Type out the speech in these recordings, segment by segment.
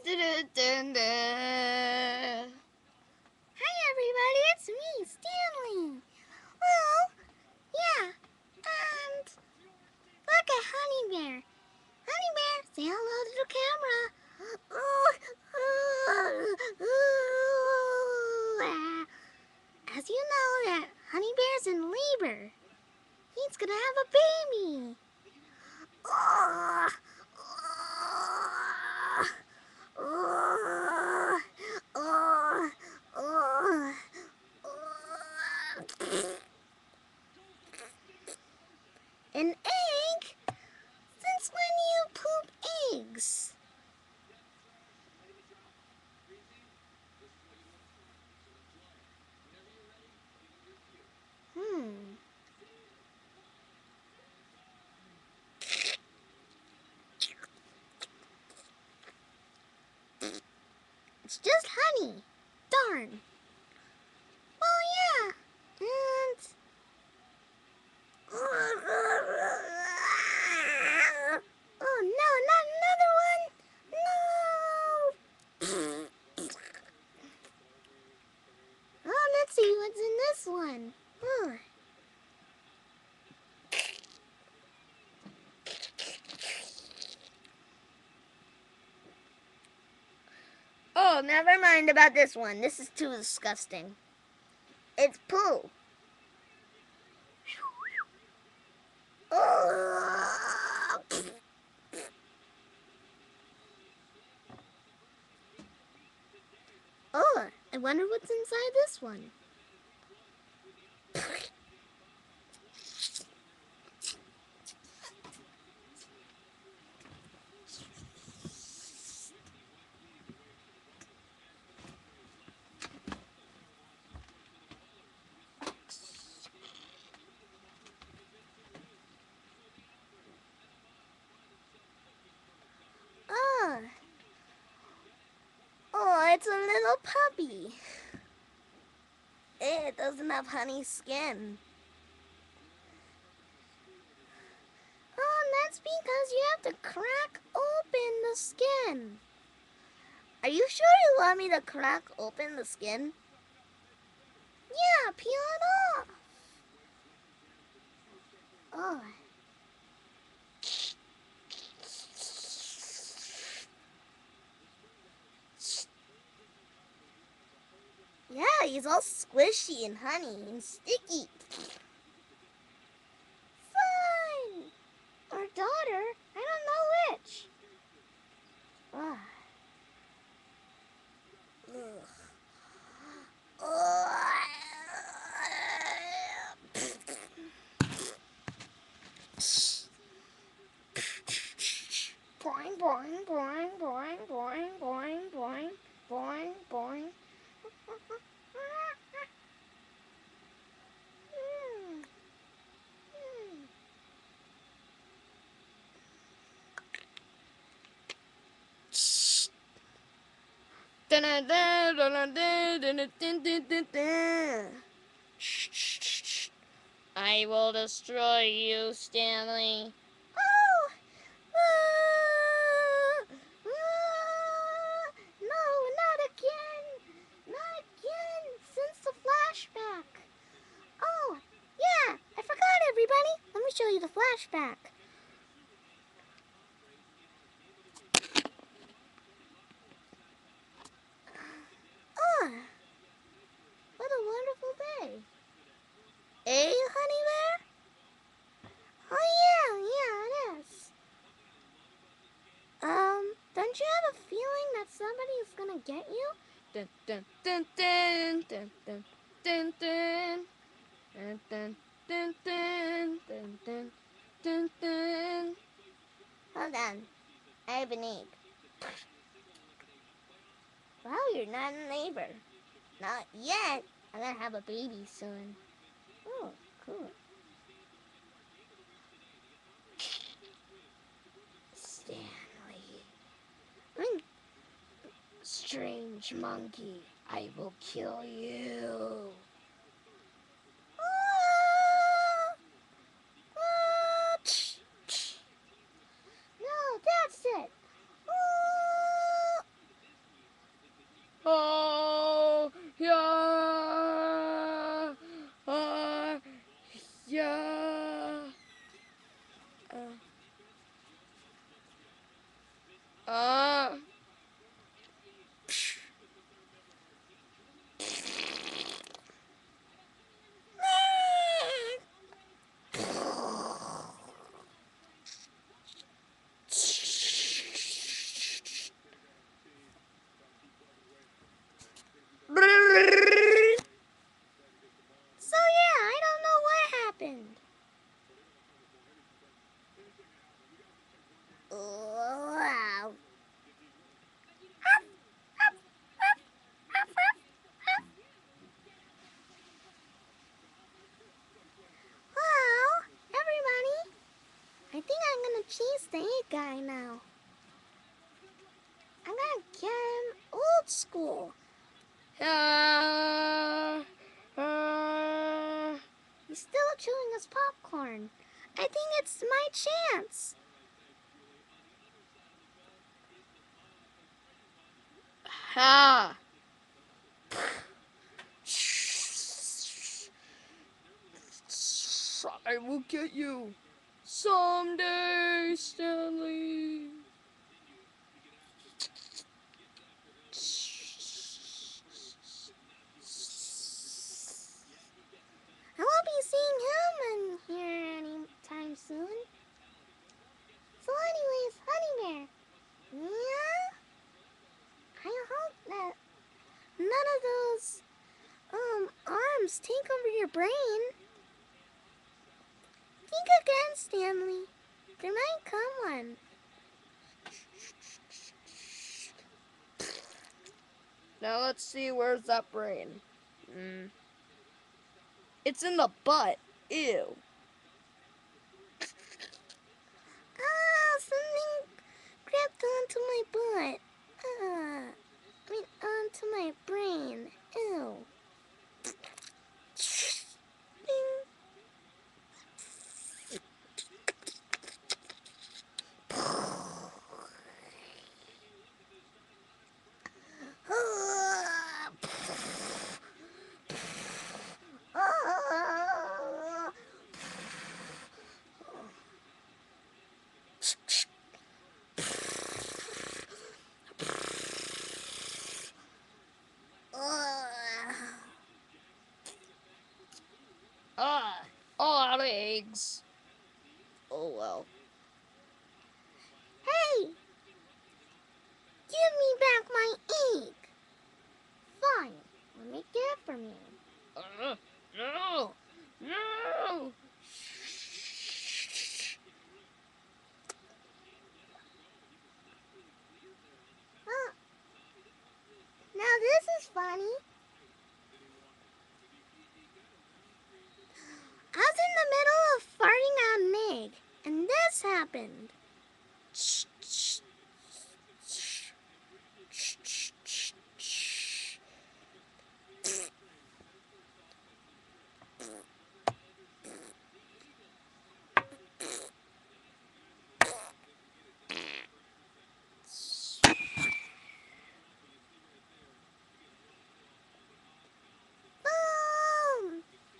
Hi everybody, it's me, Stanley. Well, yeah, and look at Honey Bear. Honey Bear, say hello to the camera. As you know that Honey Bear's in labor. He's gonna have a baby. An egg? Since when do you poop eggs? It's just honey. Darn. Well, yeah. And... Oh, no, not another one. No. Oh, let's see what's in this one. Oh, never mind about this one. This is too disgusting. It's poo. Oh, I wonder what's inside this one. Oh, oh, it's a little puppy. It doesn't have honey skin. Oh, that's because you have to crack open the skin. Are you sure you want me to crack open the skin? Yeah, peel it off. Oh. Yeah, he's all squishy and honey and sticky. Son! Or daughter, I don't know which. Ugh. Ugh. Boing, boing, boing, boing, boing, boing, boing, boing, boing. I will destroy you, Stanley. Oh! No, not again! Not again! Since the flashback! Oh, yeah! I forgot, everybody! Let me show you the flashback. Oh, what a wonderful day. Eh, Honey Bear? Oh, yeah, it is. Don't you have a feeling that somebody is gonna get you? Dun dun dun dun dun dun dun dun dun dun dun dun dun dun dun dun. Hold on, I have an egg. Well, you're not in labor. Not yet. I'm gonna have a baby soon. Oh, cool. Stanley. Strange monkey, I will kill you. No, that's it. Uh. So yeah, I don't know what happened. Wow. Well, everybody, I think I'm gonna chase the egg guy now. I'm gonna get him old school. He's still chewing his popcorn. I think it's my chance. Ha! I will get you someday, Stanley. I won't be seeing him in here anytime soon. So anyways, Honey Bear, yeah? I hope that none of those arms take over your brain. Think again, Stanley. There might come one. Now let's see, where's that brain? It's in the butt. Ew. Ah, something grabbed onto my butt. Onto my brain. Ew. All out of eggs. Oh well. Hey! Give me back my egg! Fine, let me get it from you. No! No! Now this is funny. I was in the middle of farting out an egg, and this happened. Boom!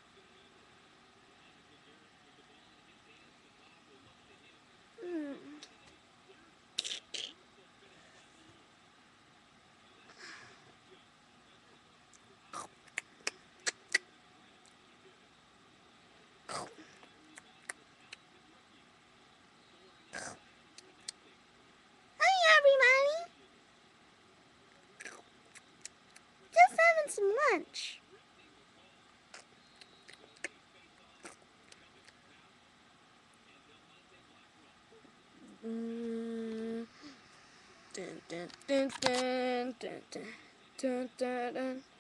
Hi, everybody! Just having some lunch. Dun, dun, dun, dun, dun, dun, dun, dun, dun.